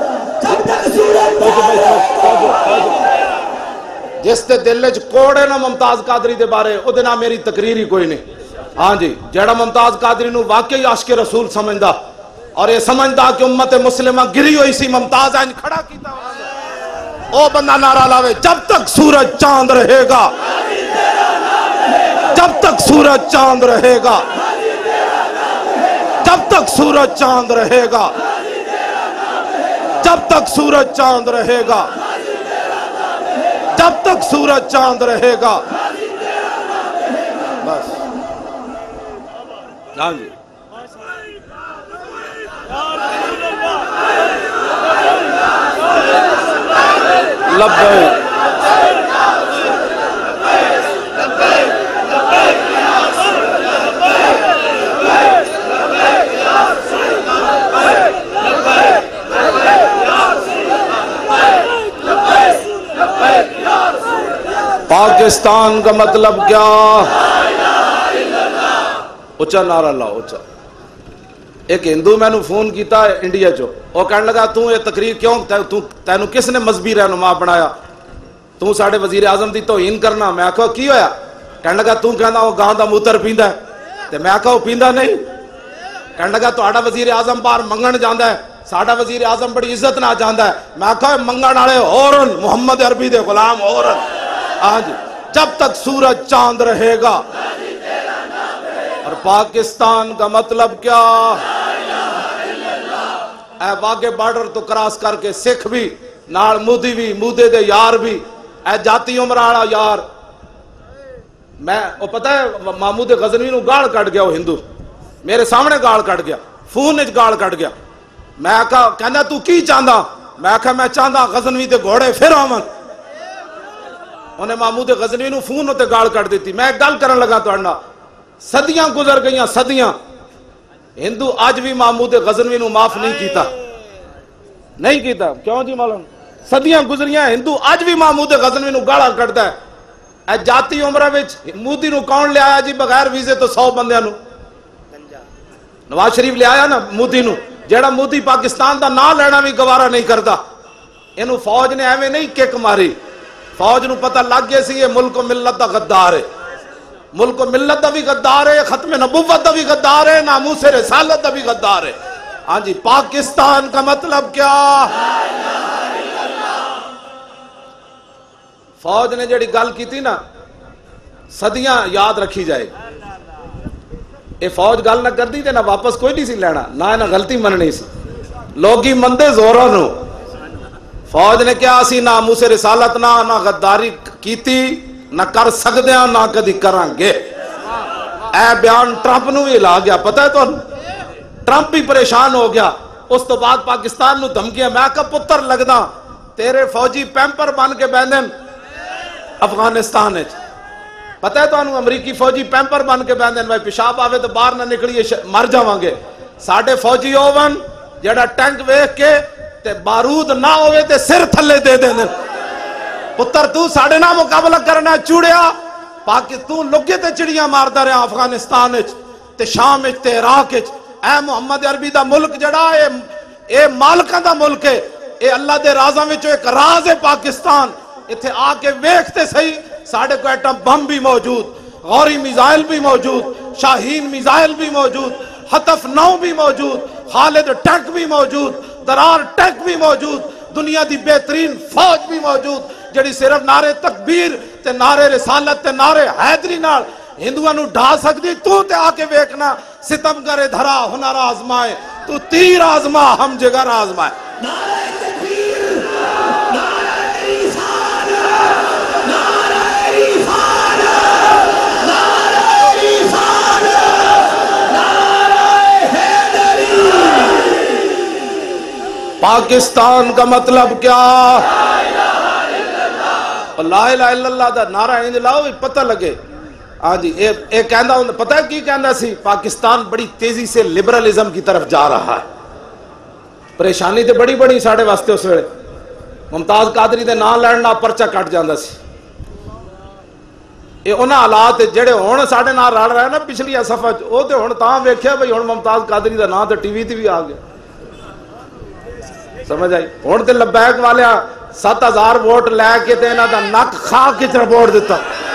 جس تے دل وچ کوڑے نہ ممتاز قادری دے بارے او دے نام میری تقریر ہی کوئی نہیں ہاں جی جیڑا ممتاز قادری نو واقعی عاشق رسول سمجھدا اور یہ سمجھدا کہ امت مسلمہ گری ہوئی سی ممتاز آئین کھڑا کیتا او بندہ نعرہ لاوے جب تک سورج چاند رہے گا جب تک سورج چاند رہے گا جب تک سورج چاند رہے گا جب تک سورج چاند رہے گا جب تک سورج چاند رہے گا بس ہاں جی لبیک پاکستان کا مطلب کیا اچھا نعرہ لاؤ اچھا ایک ہندو میں نے فون کیتا انڈیا چو وہ کہنے لگا تو یہ تقریر کیوں تینو کس نے مذہبی رہنما بنایا تو ساڑھے وزیر اعظم دی توہین کرنا میں آکھا کی ہویا کہنے لگا تو کہنا وہ گاں دا موتر پیندا ہے تے میں آکھا وہ پیندا نہیں کہنے لگا تو آڑا وزیر اعظم باہر منگن جاندا ہے ساڑھا وزیر اعظم بڑی عزت نہ جاندا ہے میں آکھا منگن والے اورن محمد عربی دے غلام اورن آج جب تک سورج چاند رہے گا اور پاکستان کا مطلب کیا اے واقع بارڈر تو کراس کر کے سکھ بھی نال مودی بھی مودے دے یار بھی اے جاتی عمرہ والا یار میں وہ پتہ ہے محمود غزنوی نو گال کٹ گیا وہ ہندو میرے سامنے گال کٹ گیا فون وچ گال کٹ گیا میں کہا کہندا تو کی چاہندا میں کہا میں چاہندا غزنوی تے گھوڑے پھر آون انہیں محمود غزنوی نو فون تے گال کٹ دیتی میں گل کرن لگا تہاڈے نال صدیاں گزر گئیاں صدیاں ہندو اج بھی محمود غزنوی نو معاف نہیں کیتا نہیں کیتا کیوں جی مولانا صدیاں گزریاں ہندو اج بھی محمود غزنوی نو گالا کٹدا ہے اے جاتی عمرہ وچ مودی نو کون لے آیا جی بغیر ویزے تو سو بندیاں نو نواز شریف لے آیا نا مودی نو جیڑا مودی پاکستان دا نام لینا بھی گوارا نہیں کرتا اینو فوج نے ایویں نہیں کک ماری فوج نو پتہ لگ گیا سی یہ ملک و ملت دا غدار ہے ملک و ملت دا بھی غدار ہے ختم نبوت دا بھی غدار ہے ناموس رسالت دا بھی غدار ہے ہاں جی پاکستان کا مطلب کیا فوج نے جڑی گل کی تھی نا صدیاں یاد رکھی جائے اے فوج گل نہ کرتی تے نہ واپس کوئی نہیں سی لینا نہ نہ غلطی مننی سی لوگی مندے زوراں نو فوج نے کیا اسی ناموس رسالت نہ نہ غداری کیتی نہ کر سکدے ہاں نہ کدی کران گے اے بیان ٹرمپ نو ہی لا گیا پتہ ہے تانوں ٹرمپ بھی پریشان ہو گیا اس تو بعد پاکستان نو دھمکیاں میں کہ پتر لگدا تیرے فوجی پیمپر بن کے بیندن افغانستان وچ پتہ ہے تانوں امریکی فوجی پیمپر بن کے بیندن میں پیشاب آوے تو باہر نہ نکلیے مر جاواں گے ساڈے فوجی ہوون جڑا ٹینک ویکھ کے تے بارود نہ ہوئے تے سر تھلے دے دین پتر تو ساڈے نہ مقابلہ کرنا چوڑیا پاکستان لگے تے چڑیاں ماردا رہیا افغانستان وچ تے شام وچ تے عراق وچ اے محمد عربی دا ملک جڑا اے اے مالکاں دا ملک ہے اے اللہ دے رازاں وچوں ایک راز ہے پاکستان ایتھے آ کے ویکھتے صحیح ساڑھے کو ایٹم بم بھی موجود غوری میزائل بھی موجود شاہین میزائل بھی موجود حطف نو بھی موجود خالد ٹینک بھی موجود درار ٹینک بھی موجود دنیا دی بہترین فوج بھی موجود جڑی صرف نعرے تکبیر تے نعرے رسالت تے نعرے حیدری نال ہندوؤں نو ڈھا سکتی تو تے آ کے ویکھنا ستم کرے دھرا ہنر آزمائے تو تیر آزما ہم جگر آزمائے نعرہ تکبیر نعرہ رسالت نعرہ رسالت نعرہ رسالت نعرہ حیدری پاکستان کا مطلب کیا لا الہ الا اللہ دا نعرہ انج لاؤ پتہ لگے ہاں جی اے کہندا پتہ ہے کی کہندا سی پاکستان بڑی تیزی سے لبرلزم کی طرف جا رہا ہے پریشانی تے بڑی بڑی ساڑھے واسطے اس ویلے ممتاز قادری دے نام لین نال پرچہ کٹ جاندا سی اے انہاں حالات جڑے ہن ساڈے نال رل رہے نا پچھلی صفحہ او تے ہن تاں ویکھیا بھئی ہن ممتاز قادری دا نام تے ٹی وی تے بھی آ گیا سمجھ آئی ہن تے لبیک والے سات ہزار ووٹ لے کے تے انہاں دا نک کھا کے رپورٹ دیتا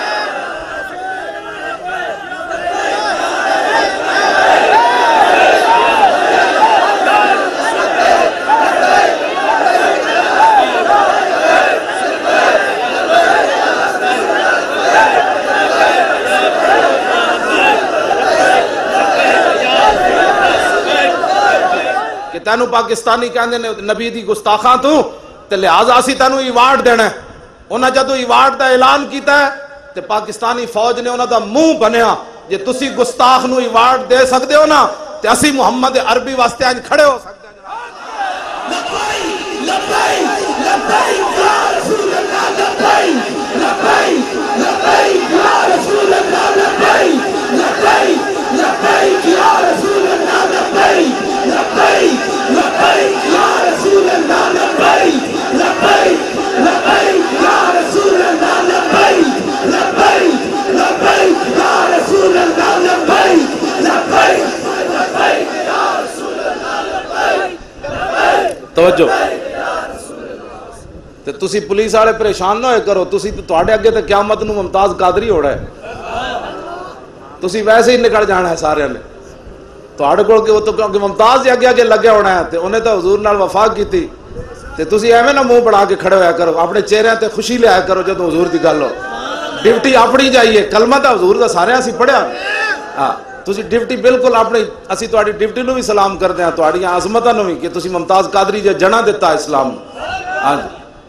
تینو پاکستانی کہندے نے نبی دی گستاخاں تو تے لہذا اسی تینو ایوارڈ دینا ہے انہاں جدو ایوارڈ دا اعلان کیتا ہے تے پاکستانی فوج نے انہاں دا منہ بنیا جے تسی گستاخ نو ایوارڈ دے سکدے ہو نا تے اسی محمد عربی واسطے انج کھڑے ہو سکدے ہیں لبیک لبیک لبیک یا رسول اللہ لبیک لبیک لبیک یا رسول اللہ لبیک لبیک لبیک یا رسول اللہ لبیک لبیک لبیک یا رسول اللہ لبیک لبیک لبیک یا رسول اللہ لبیک لبیک لبیک یا رسول اللہ لبیک لبیک لبیک یا رسول اللہ لبیک توجہ تے تسی پولیس والے پریشان نہ ہوئے کرو تسی تے تواڈے اگے تے قیامت نو ممتاز قادری ہوڑا ہے تسی ویسے ہی نکل جانا ہے سارے نے تواڈے کول کہ وہ تو کیونکہ ممتاز دے اگے اگے لگے ہونا ہے تے انہیں تو حضور نال وفا کیتی تے تسی ایویں نہ منہ بڑا کے کھڑے ہویا کرو اپنے چہرے تے خوشی لے آیا کرو جدوں حضور دی گل ہو ڈیوٹی اپنی جائیے کلمہ تے حضور دا سارے اسی پڑھیا ہاں تسی ڈیوٹی بالکل اپنی اسی تواڈی ڈیوٹی نو بھی سلام کردے ہاں تواڈیاں عظمتاں نو بھی کہ تسی ممتاز قادری جے جنا دتا اسلام ہاں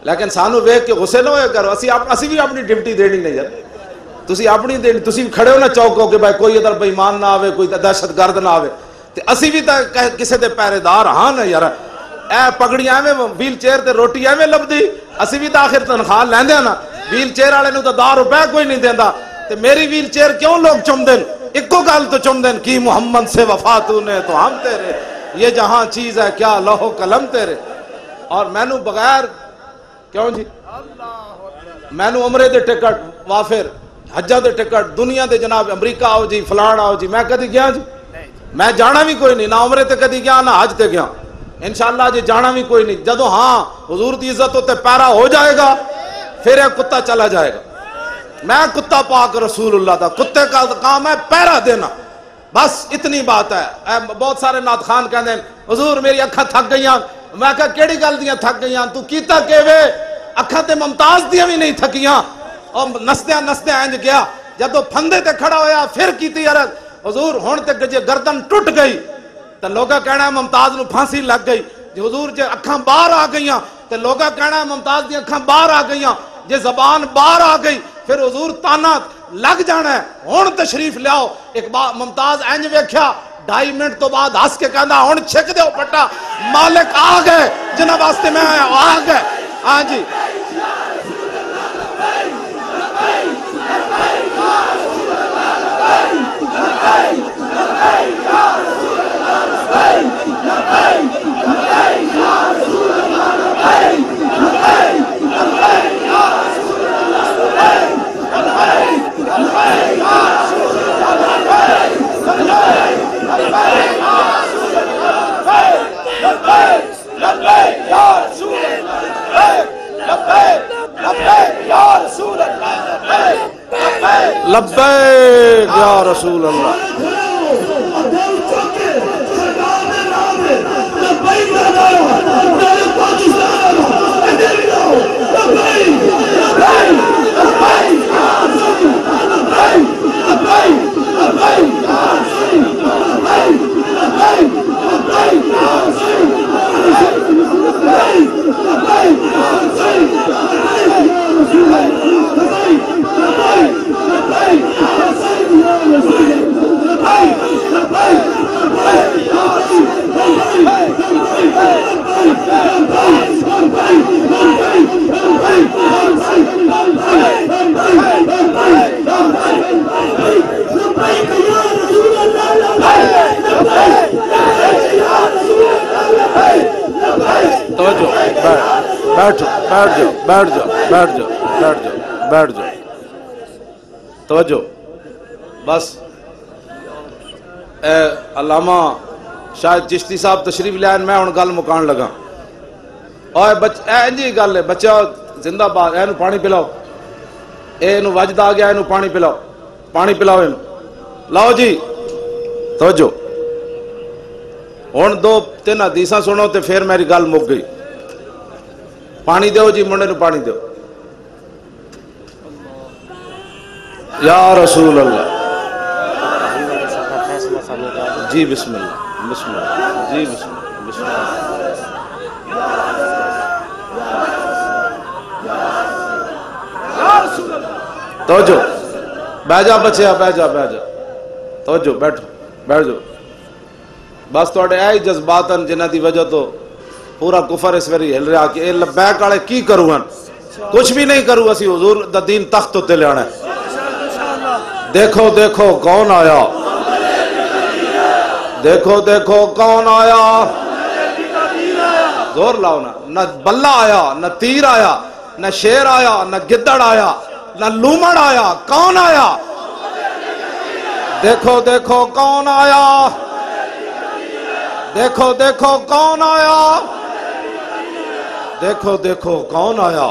لیکن سانو ویکھ کے غصے نہ ہوئے کرو، اسی اسی بھی اپنی ڈیوٹی دینی نہیں یار، تسی اپنی دینی، تسی کھڑے ہو نا چوک ہو کہ بھائی کوئی ادھر بے ایمان نہ آوے، کوئی دہشت گرد نہ آوے، تے اسی بھی تے کسے دے پہرے دار ہاں نا یار، اے پگڑی ایویں ویل چیئر تے روٹی ایویں لبدی، اسی بھی تے آخر تنخواہ لیندے نا، ویل چیئر والے نوں تے دس روپے کوئی نہیں دیندا، تے میری ویل چیئر کیوں لوگ چم دین؟ اکو گل تو چم دین کی محمد سے وفا تو نے تو ہم تیرے، یہ جہاں چیز ہے کیا لوح قلم تیرے۔ اور مینوں بغیر کیوں جی مینوں عمرے دے ٹکٹ وافر، حجہ دے ٹکٹ، دنیا دے جناب امریکہ آؤ جی فلان آؤ جی، میں کدی گیا جی؟ میں جانا بھی کوئی نہیں، نہ عمرے تے کدی گیا نہ حج تے گیا، انشاءاللہ جی جانا بھی کوئی نہیں، جدو ہاں حضور دی عزت ہوتے پیرا ہو جائے گا پھر ایک کتا چلا جائے گا، میں کتا پاک رسول اللہ دا، کتے کا کام ہے پیرا دینا، بس اتنی بات ہے۔ اے بہت سارے نعت خان کہندے ہیں حضور میری اکھاں تھک گئیاں، میں کہا کیڑی گل دیاں تھک گئیاں، تو کیتا کیوے؟ اکھاں تے ممتاز دیاں بھی نہیں تھکیاں، اور نسدیاں نسدیاں انج گیا، جدو پھندے تے کھڑا ہویا پھر کیتی عرض حضور ہون تے جے گردن ٹوٹ گئی تے لوگا کہنا ہے ممتاز نو پھانسی لگ گئی، جے حضور جے اکھاں باہر آ گئیاں تے لوگا کہنا ہے ممتاز دی اکھاں باہر آ گئیاں، جے زبان باہر آ گئی پھر حضور تانا لگ جانا ہے، ہون تشریف لیاؤ۔ ایک بار ممتاز انج ویکھیا ڈھائی منٹ تو بعد ہس کے کہندا ہن چھک دیو پٹا، مالک آ گئے جناب واسطے میں آ گئے۔ ہاں جی لبیک یا رسول اللہ۔ بیٹھ جاؤ بیٹھ جاؤ بیٹھ جاؤ بیٹھ جاؤ بیٹھ جاؤ توجہ بس۔ اے علامہ شاید چشتی صاحب تشریف لائن، میں ہن گل مکان لگا۔ اوے بچ اے جی گل ہے بچہ زندہ باد، اینو پانی پلاؤ، اینو وجد آ گیا، اینو پانی پلاؤ، پانی پلاؤ اینو، لاؤ جی توجہ۔ ہن دو تین حدیثاں سنو تے پھر میری گل مک گئی۔ پانی دیو جی منڈے نو پانی دیو، یا رسول اللہ جی بسم اللہ بسم اللہ جی بسم اللہ بسم اللہ۔ توجہ بہ جا بچیا بہ جا بہ جا توجہ بیٹھو بیٹھ جاؤ بس۔ تھوڑے اے جذبات ہیں جنہ دی وجہ تو پورا کفر اس ویری ہل رہا کہ اے لبیک والے کی کروں ہن، کچھ بھی نہیں کروں، اسی حضور دا دین تخت تے لیانا ہے۔ دیکھو دیکھو کون آیا، دیکھو دیکھو کون آیا، زور لاؤ نا، نہ بلہ آیا نہ تیر آیا نہ شیر آیا نہ گدڑ آیا نہ لومڑ آیا، کون آیا؟ دیکھو دیکھو کون آیا، دیکھو دیکھو کون آیا، دیکھو دیکھو کون آیا۔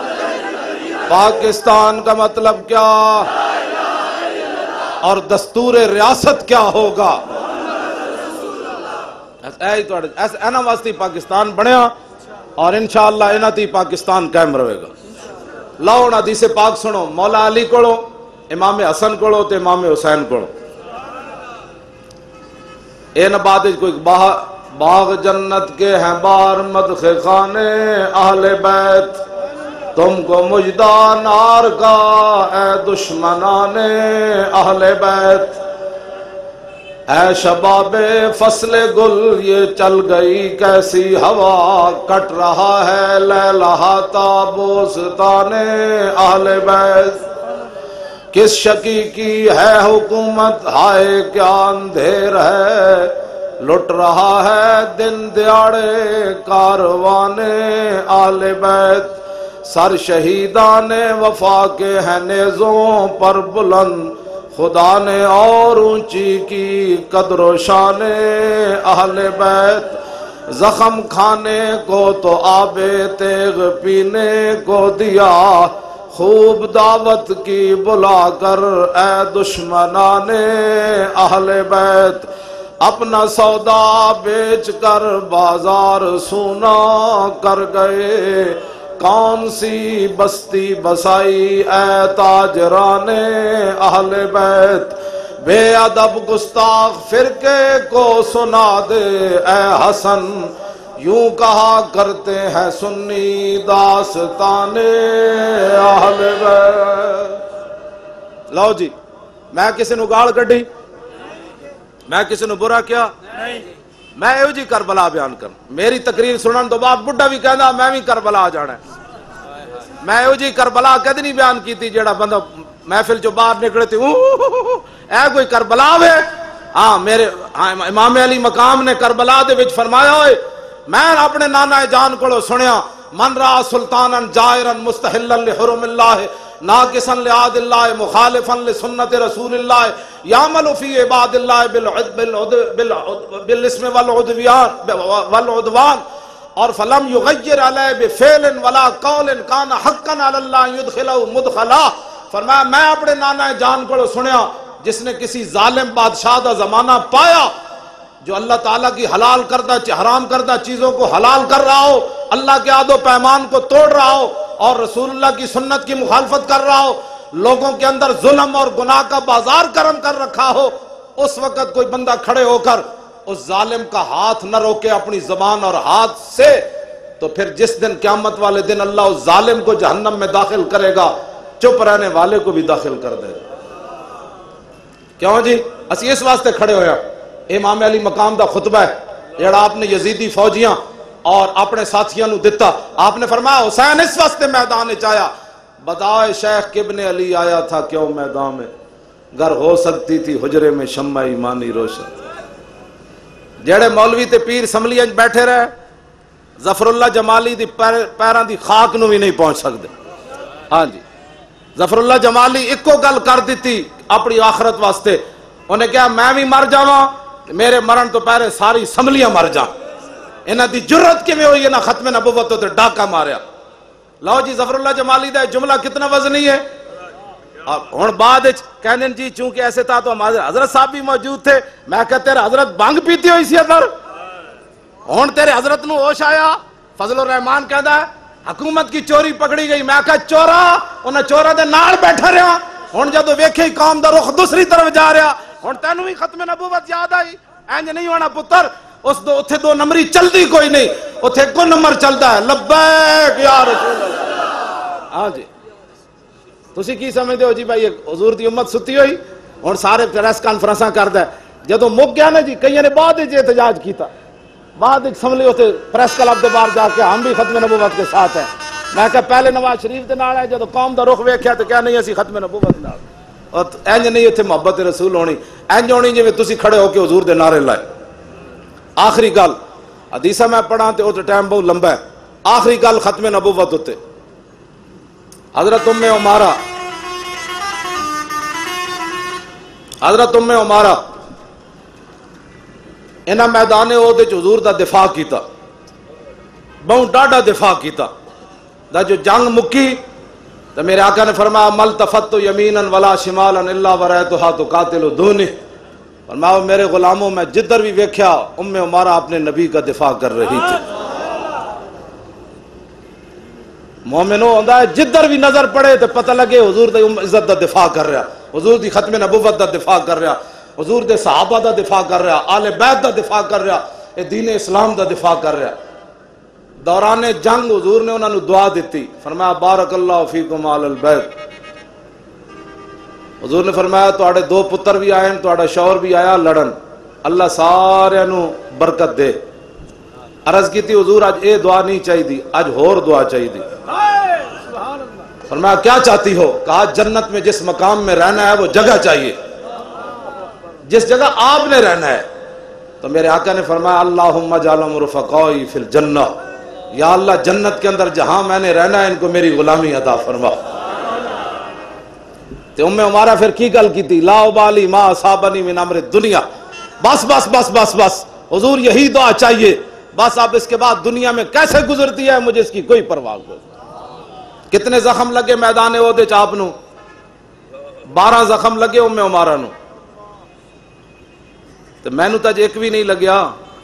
پاکستان کا مطلب کیا اور دستور ریاست کیا ہوگا، ایسے اینا واسطے پاکستان بنیا اور انشاءاللہ اینا تی پاکستان قائم رہے گا۔ لاؤ حدیث پاک سنو، مولا علی کولو، امام حسن کولو تے امام حسین کولو۔ اے نبات کوئی باغ جنت کے ہیں بار مدخ خانے اہل بیت، تم کو مجدہ نار کا اے دشمنان اہل بیت، اے شباب فصل گل یہ چل گئی کیسی ہوا، کٹ رہا ہے لیلہ تابوستان اہل بیت۔ کس شکی کی ہے حکومت، ہائے کیا اندھیر ہے، لٹ رہا ہے دن دیاڑے کاروان اہل بیت۔ سر شہیدان وفا کے ہیں نیزوں پر بلند، خدا نے اور اونچی کی قدر و شان اہل بیت۔ زخم کھانے کو تو آب تیغ پینے کو دیا، خوب دعوت کی بلا کر اے دشمنان اہل بیت۔ اپنا سودا بیچ کر بازار سونا کر گئے، کون سی بستی بسائی اے تاجران اہل بیت۔ بے ادب گستاخ فرقے کو سنا دے اے حسن، یوں کہا کرتے ہیں سنی داستان اہل بیت۔ لو جی، میں کسی نو گال کڈی، میں کسی نو برا کیا میں ایو جی کربلا بیان کر، میری تقریر سنن تو بعد بڈھا بھی کہندا میں بھی کربلا جانا ہے۔ میں ایو جی کربلا کدی نہیں بیان کیتی جیڑا بندہ محفل جو باہر نکلے تھی اے کوئی کربلا وے۔ ہاں میرے امام علی مقام نے کربلا دے وچ فرمایا ہوئے، میں اپنے نانا جان کو سنیا، من را سلطانا جائرا مستحلا لحرم اللہ ناقصا لعاد اللہ مخالفا لسنت رسول اللہ یعمل فی عباد اللہ بالاسم والعدوان اور فلم یغیر علیہ بفعل ولا قول کان حقا علی اللہ یدخلہ مدخلا۔ فرمایا میں اپنے نانا جان کو سنیا جس نے کسی ظالم بادشاہ دا زمانہ پایا جو اللہ تعالیٰ کی حلال کردہ حرام کردہ چیزوں کو حلال کر رہا ہو، اللہ کے عہد و پیمان کو توڑ رہا ہو اور رسول اللہ کی سنت کی مخالفت کر رہا ہو، لوگوں کے اندر ظلم اور گناہ کا بازار کرم کر رکھا ہو، اس وقت کوئی بندہ کھڑے ہو کر اس ظالم کا ہاتھ نہ روکے اپنی زبان اور ہاتھ سے، تو پھر جس دن قیامت والے دن اللہ اس ظالم کو جہنم میں داخل کرے گا، چپ رہنے والے کو بھی داخل کر دے گا۔ کیوں جی؟ اسی اس واسطے کھڑے ہویا، امام علی مقام دا خطبہ ہے جڑا آپ نے یزیدی فوجیاں اور اپنے ساتھیاں نو دتا۔ آپ نے فرمایا حسین اس واسطے میدان وچ آیا، بدائے شیخ ابن علی آیا تھا کیوں میدان میں، گر ہو سکتی تھی حجرے میں شمع ایمانی روشن۔ جڑے مولوی تے پیر اسمبلیاں وچ بیٹھے رہے، ظفر اللہ جمالی دی پیراں دی خاک نو بھی نہیں پہنچ سکدے۔ ہاں جی، ظفر اللہ جمالی اکو گل کر دیتی اپنی آخرت واسطے، انہیں کہا میں بھی مر جاواں، میرے مرن تو پہلے ساری اسمبلیاں مر جا۔ انہاں دی جرت کیویں ہوئی نہ ختم نبوت تے ڈاکا ماریا۔ لو جی ظفر اللہ جمالی دا جملہ کتنا وزنی ہے۔ ہن بعد وچ کہنے جی چونکہ ایسے تھا تو ہمارے حضرت صاحب بھی موجود تھے، میں کہا تیرے حضرت بانگ پیتی ہوئی سی ادھر، ہن تیرے حضرت نو ہوش آیا۔ فضل الرحمان کہندا ہے حکومت کی چوری پکڑی گئی، میں کہا چورا انہاں چوراں دے نال بیٹھا رہا، ہن جدوں ویکھے قوم دا رخ دوسری طرف جا رہا، ہن تینوں بھی ختم نبوت یاد آئی۔ اینج نہیں ہونا پتر، اس دو اتھے دو نمبری چلدی کوئی نہیں، اتھے کو نمبر چلدا ہے، لبیک یا رسول اللہ۔ ہاں جی، تسی کی سمجھدے ہو جی بھائی حضور دی امت ستی ہوئی، ہن سارے پریس کانفرنساں کردا ہے، جدوں مک گیا نا جی کئیاں نے بعد وچ احتجاج کیتا، بعد وچ سمجھ اتھے پریس کلب دے باہر جا کے ہم بھی ختم نبوت کے ساتھ ہیں۔ میں کہا پہلے نواز شریف دے نال ہے، جدوں قوم دا رخ ویکھیا تے کہا نہیں اسی ختم نبوت نال۔ اور اینج نہیں اتنے محبت رسول ہونی، اینج ہونی جی تسی کھڑے ہو کے حضور دے نعرے لائے۔ آخری گل حدیثہ میں پڑھا تے وہ ٹائم بہت لمبا ہے، آخری گل ختم نبوت ہوتے حضرت ام عمارہ حضرت ام عمارہ انہاں میدان احد وچ حضور دا دفاع کیتا، بہت ڈاڈا دفاع کیتا، دا جو جنگ مکی تو میرے آقا نے فرمایا مل تفتو یمینا ولا شمالا الا ورأیتھا تقاتل دونی، فرمایا میرے غلاموں میں جدھر بھی ویکھیا ام عمارہ اپنے نبی کا دفاع کر رہی تھی۔ مومنوں ہوندا ہے جدھر بھی نظر پڑے تو پتہ لگے حضور دی عزت دا دفاع کر رہا، حضور دی ختم نبوت دا دفاع کر رہا، حضور دے صحابہ دا دفاع کر رہا، آل بیت دا دفاع کر رہا، اے دین اسلام دا دفاع کر رہا۔ دوران جنگ حضور نے انہوں نے دعا دیتی، فرمایا بارک اللہ فیکم آل البیت۔ حضور نے فرمایا تواڈے دو پتر بھی آئے، تواڈا شوہر بھی آیا لڑن، اللہ سارے نو برکت دے۔ عرض کی تھی حضور اج اے دعا نہیں چاہیے دی، اج ہور دعا چاہیے دی۔ فرمایا کیا چاہتی ہو؟ کہا جنت میں جس مقام میں رہنا ہے وہ جگہ چاہیے، جس جگہ آپ نے رہنا ہے۔ تو میرے آقا نے فرمایا اللہم اجعلہم رفقائی فی الجنہ، یا اللہ جنت کے اندر جہاں میں نے رہنا ہے ان کو میری غلامی عطا فرما۔ تو ام عمارہ پھر کی گل کی تھی، لا ابالی ما اصابنی من امر الدنیا، بس بس بس بس بس حضور یہی دعا چاہیے، بس اب اس کے بعد دنیا میں کیسے گزرتی ہے مجھے اس کی کوئی پرواہ نہیں۔ کتنے زخم لگے میدان احد وچ آپ نو؟ بارہ زخم لگے ام عمارہ نو، تو میں نو تج ایک بھی نہیں لگیا،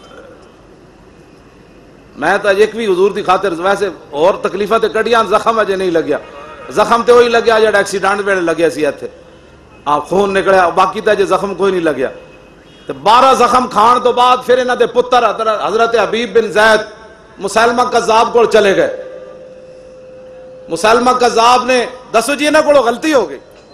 میں تج ایک بھی حضور دی خاطر ویسے اور تکلیفاں تے کڑیاں، زخم اجے نہیں لگیا، زخم تے وہی لگیا جڑا ایکسیڈنٹ ویلے لگیا سی ایتھے، آ خون نکلیا، باقی تے اجے زخم کوئی نہیں لگیا۔ تو بارہ زخم کھان تو بعد پھر انہاں دے پتر حضرت حبیب بن زید مسلمہ کذاب کو چلے گئے۔ مسلمہ کذاب نے دسو جی انہاں کو غلطی ہو گئی،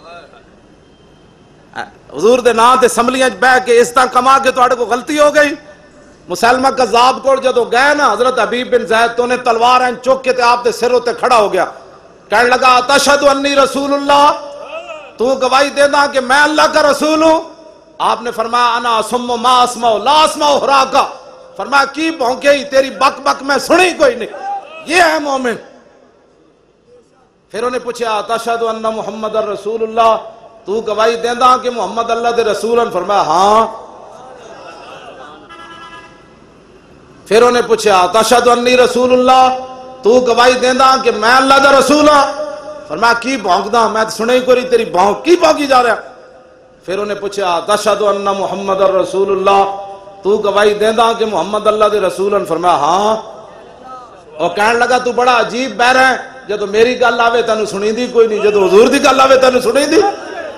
حضور دے نام تے اسمبلیاں وچ بیٹھ کے اس طرح کما کے تواڈے کو غلطی ہو گئی۔ مسلمہ کذاب کو جدو گئے نا حضرت حبیب بن زید تو نے تلوار این چوک کے تے آپ دے سر تے کھڑا ہو گیا، کہنے لگا تشہد انی رسول اللہ، تو گواہی دینا کہ میں اللہ کا رسول ہوں؟ آپ نے فرمایا انا اسم ما اسمع لا اسمع حراکا، فرمایا کی بھونکے ہی تیری بک بک میں سنی کوئی نہیں، یہ ہے مومن۔ پھر انہیں پوچھا تشہد ان محمد رسول اللہ، تو گواہی دینا کہ محمد اللہ دے رسول ہیں؟ فرمایا ہاں۔ پھر انہیں پوچھا تشہد انی رسول اللہ، تو گواہی دینا کہ میں اللہ دا رسول ہاں؟ فرمایا کی بھونکدا، میں سنے ہی کوئی تیری بھونک کی بھونکی جا رہا۔ پھر انہیں پوچھا تشہد ان محمد رسول اللہ، تو گواہی دینا کہ محمد اللہ دے رسول ہیں؟ فرمایا ہاں۔ اور کہنے لگا تو بڑا عجیب بہر ہے، جدو میری گل آوے تینوں سنی دی کوئی نہیں، جدو حضور دی گل آوے تینوں سنی دی۔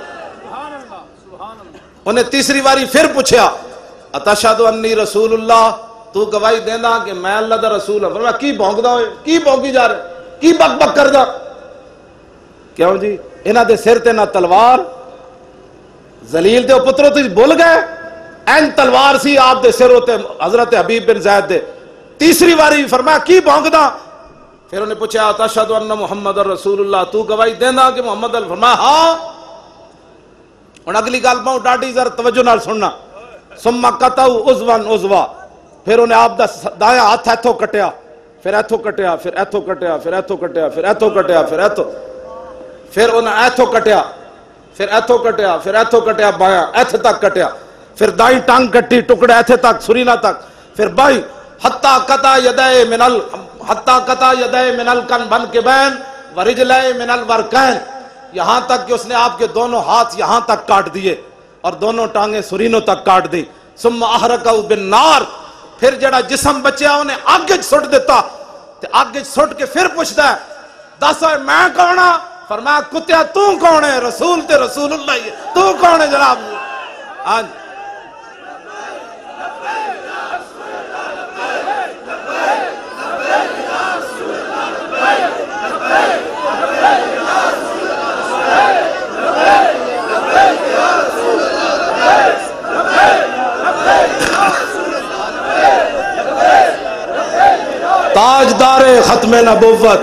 انہیں تیسری باری پھر پوچھا اتشہد انی رسول اللہ، تو گواہی دینا کہ میں اللہ دا رسول ہوں؟ فرمایا کی بھونکدا ہوئے، کی بھونکی جا رہے، کی بک بک کردا؟ کیوں جی انہاں دے سر تے نہ تلوار، ذلیل تے پتروں تے بھول گئے، این تلوار سی آپ دے سر تے حضرت حبیب بن زید دے۔ تیسری باری فرمایا کی بھونکدا؟ پھر انہیں پوچھا تشہد ان محمد رسول اللہ، تو گواہی دینا کہ محمد اللہ؟ فرمایا ہاں۔ اور اگلی گل پاؤں ڈاڈی ذرا توجہ نال سننا، ثم قطعوا عضوا عضوا، پھر انہیں آپ دا دایاں ہاتھ ایتھوں کٹیا، پھر ایتھوں کٹیا، پھر ایتھوں کٹیا، پھر ایتھوں کٹیا، پھر ایتھوں کٹیا، پھر ایتھوں، پھر انہیں ایتھوں کٹیا، پھر ایتھوں کٹیا، پھر ایتھوں کٹیا، بایاں ایتھے تک کٹیا، پھر دائیں ٹانگ کٹی ٹکڑے ایتھے تک سرینا تک، پھر بائیں حتی قطع یدائے من ال حتی قطع یدائے من الکن بن کے بین ورجلائے من الورکین، یہاں تک کہ اس نے آپ کے دونوں ہاتھ یہاں تک کاٹ دیے اور دونوں ٹانگیں سرینوں تک کاٹ دی۔ ثم احرقہ بالنار، پھر جڑا جسم بچیا انہیں آگے سٹ دیتا، تے آگے سٹ کے پھر پوچھتا ہے دس ہوئے میں کون ہاں؟ فرمایا کتیا تو کون ہے؟ رسول تے رسول اللہ ہے، تو کون ہے جناب؟ آج تاجدار ختم نبوت،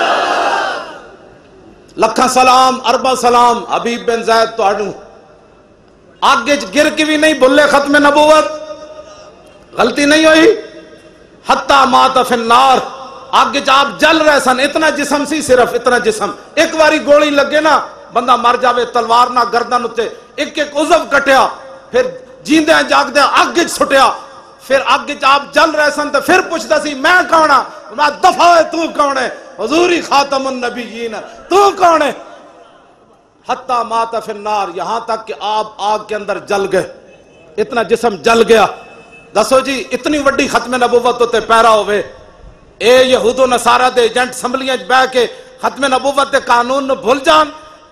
لکھا سلام اربا سلام حبیب بن زید تو آڈوں آگے گر کے بھی نہیں بھلے ختم نبوت، غلطی نہیں ہوئی، حتی مات فی النار، آگے آپ جل رہے سن، اتنا جسم سی، صرف اتنا جسم، ایک واری گولی لگے نا بندہ مر جاوے، تلوار نہ گردن اتے ایک ایک عضو کٹیا، پھر جیندے جاگ دے آگے سٹیا، پھر آگے آپ جل رہے سن تو پھر پوچھتا سی میں کون ہاں؟ میں دفع ہے تو کون ہے؟ حضوری خاتم النبیین، تو کون ہے؟ حتی مات فی النار، یہاں تک کہ آپ آگ کے اندر جل گئے، اتنا جسم جل گیا۔ دسو جی اتنی وڈی ختم نبوت ہوتے پیرا ہوئے، اے یہود و نصارہ دے ایجنٹ اسمبلیاں بیٹھ کے ختم نبوت دے قانون نو بھول جان۔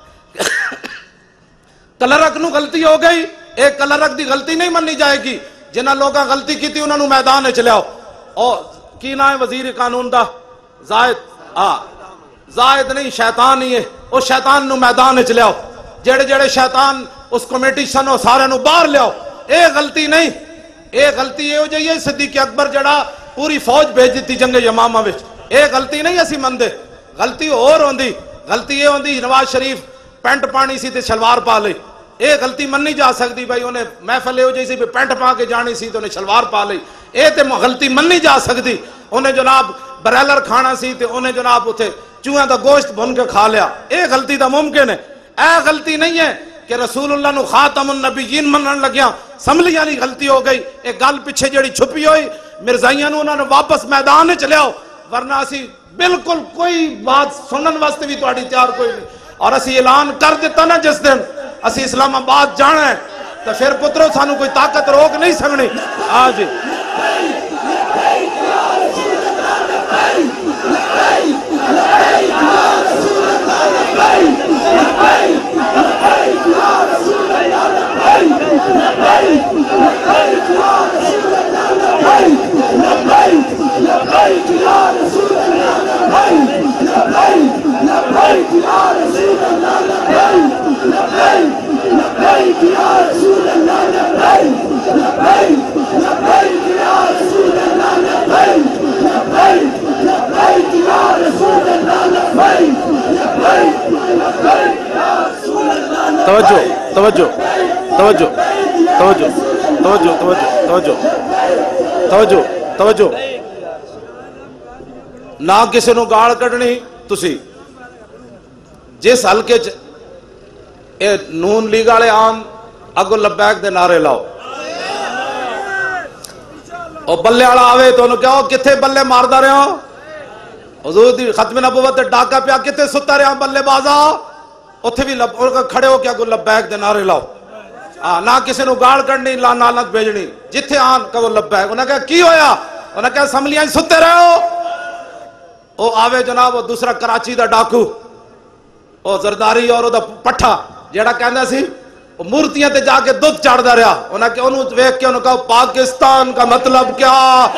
کلرک نو غلطی ہو گئی، ایک کلرک دی غلطی نہیں منی جائے گی، جنہاں لوگاں غلطی کی تھی انہوں نے میدان چ لیاؤ، اور کی نام ہے وزیر قانون دا؟ زائد آ زائد نہیں، شیطان ہی ہے. او شیطان نو میدان وچ لیاؤ، جڑے جڑے شیطان اس کمیٹی سن او سارے نو باہر لیاؤ. اے غلطی نہیں، اے غلطی اے ہو جائی ہے صدیق اکبر جڑا پوری فوج بھیج دیتی جنگ یمامہ وچ. اے غلطی نہیں اسی مندے. غلطی اور ہوندی، غلطی یہ ہوندی نواز شریف پینٹ پانی سی تے شلوار پا لئی. اے غلطی منی جا سکتی بھائی انہیں محفل ہو جائی سی پینٹ پا کے جانی سی تو انہیں شلوار پا لئی. اے تے غلطی منی جا سکتی. انہیں جناب بریلر کھانا سی تے انہیں جناب اتھے چوہے دا گوشت بھن کے کھا لیا. اے غلطی دا ممکن ہے. اے غلطی نہیں ہے کہ رسول اللہ نو خاتم النبیین منن لگیا سمبلی والی غلطی ہو گئی. ایک گل پیچھے جڑی چھپی ہوئی مرزائیاں نو انہوں نے واپس میدان وچ لیاؤ، ورنہ اسی بالکل کوئی بات سنن واسطے بھی تہاڈی تیار کوئی نہیں. اور اسی اعلان کر دیتا نا جس دن اسی اسلام آباد جانا ہے تو پھر پترو سانو کوئی طاقت روک نہیں سکنی. ہاں جی توجہ توجہ توجہ توجہ توجہ توجہ توجہ توجہ نہ کسی نو گال کڈنی. تسی جس حلقے چ اے نون لیگ والے آن اگو لبیک دے نعرے لاؤ، او بلے والا آوے تو انہوں کہو کتھے بلے ماردا رہے ہو؟ حضور دی ختم نبوت تے ڈاکا پیا کتھے ستا رہے ہو بلے بازا؟ اتھے بھی کھڑے ہو کے اگو لبیک دے نعرے لاؤ. ہاں نہ کسی نو گال کڈنی لا نالت بھیجنی. جتھے آن کہو لبیک. انہوں نے کہا کی ہویا؟ انہوں نے کہا اسمبلیاں ستے رہے ہو. او آوے جناب دوسرا کراچی دا ڈاکو او زرداری اور او دا پٹھا جیڑا کہندا سی مورتیاں تے جا کے دودھ چڑھدا رہیا. انہاں کہ انہوں ویکھ کے انہوں کہا پاکستان کا مطلب کیا؟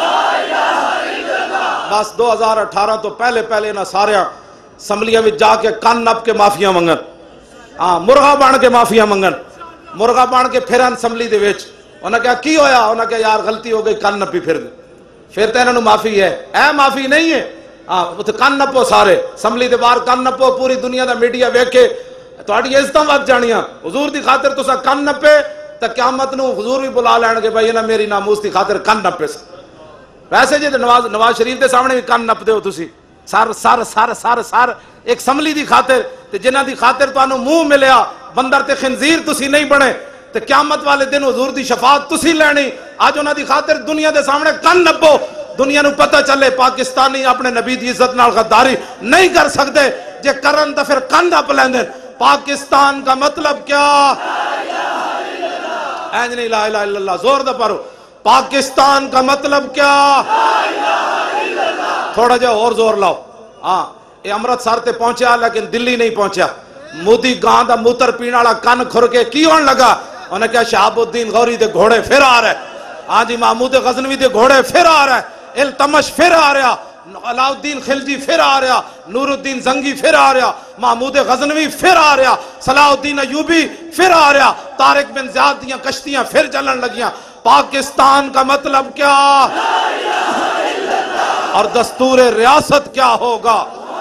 بس دو ہزار اٹھارہ تو پہلے پہلے نہ سارے اسمبلیاں میں جا کے کن نپ کے معافیاں منگن. ہاں مرغا بن کے معافیاں منگن، مرغا بن کے پھرن اسمبلی دے وچ. انہاں کہا کی ہویا؟ انہاں کہا یار غلطی ہو گئی کن نپی پھر پھر تے انہاں نو معافی ہے. اے معافی نہیں ہے. ہاں اتنے کن نپو سارے اسمبلی دے باہر کن نپو. پوری دنیا دا میڈیا ویکھے تہاڈی عزتاں ود جانیاں. حضور دی خاطر تساں کن نپے تے قیامت نو حضور بھی بلا لین گے بھائی انہاں میری ناموس دی خاطر کن نپے. ویسے جی نواز نواز شریف دے سامنے بھی کن نپ دیو تسی سر سر سر سر سر ایک اسمبلی دی خاطر تے جنہاں دی خاطر تانوں منہ ملیا بندر تے خنزیر تسی نہیں بنے تے قیامت والے دن حضور دی شفاعت تسی لینی. اج انہاں دی خاطر دنیا دے سامنے کن نپو. دنیا نو پتہ چلے پاکستانی اپنے نبی دی عزت نال غداری نہیں کر سکتے. جے کرن تے پھر کن نپ لیندے. پاکستان کا مطلب کیا؟ اینج نہیں لا الہ الا اللہ زور دا پڑھو. پاکستان کا مطلب کیا؟ تھوڑا جا اور زور لاؤ. ہاں یہ امرتسر تے پہنچیا لیکن دلی نہیں پہنچیا. مودی گاں دا موتر پینے والا کن کھر کے کی ہون لگا. انہیں کہا شہاب الدین غوری دے گھوڑے پھر آ رہے. ہاں جی محمود غزنوی دے گھوڑے پھر آ رہے. التمش پھر آ رہا. علاؤ الدین خلجی پھر آ رہا. نور الدین زنگی پھر آ رہا. محمود غزنوی پھر آ رہا. صلاح الدین ایوبی پھر آ رہا. طارق بن زیاد دیاں کشتیاں پھر چلن لگیاں. پاکستان کا مطلب کیا؟ اور دستور ریاست کیا ہوگا؟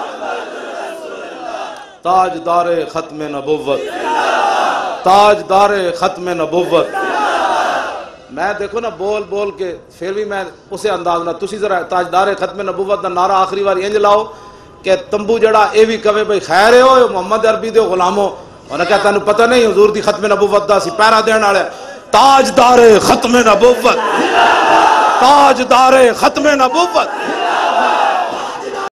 تاجدار ختم نبوت، تاجدار ختم نبوت. میں دیکھو نا بول بول کے پھر بھی میں اسے انداز نہ تسی ذرا تاجدار ختم نبوت دا نعرہ آخری بار انج لاؤ کہ تمبو جڑا اے بھی کہے بھائی خیر ہو محمد عربی دے غلاموں. انہاں کہا تانوں پتہ نہیں حضور دی ختم نبوت دا سی پیرا دین والے. تاجدار ختم نبوت، تاجدار ختم نبوت.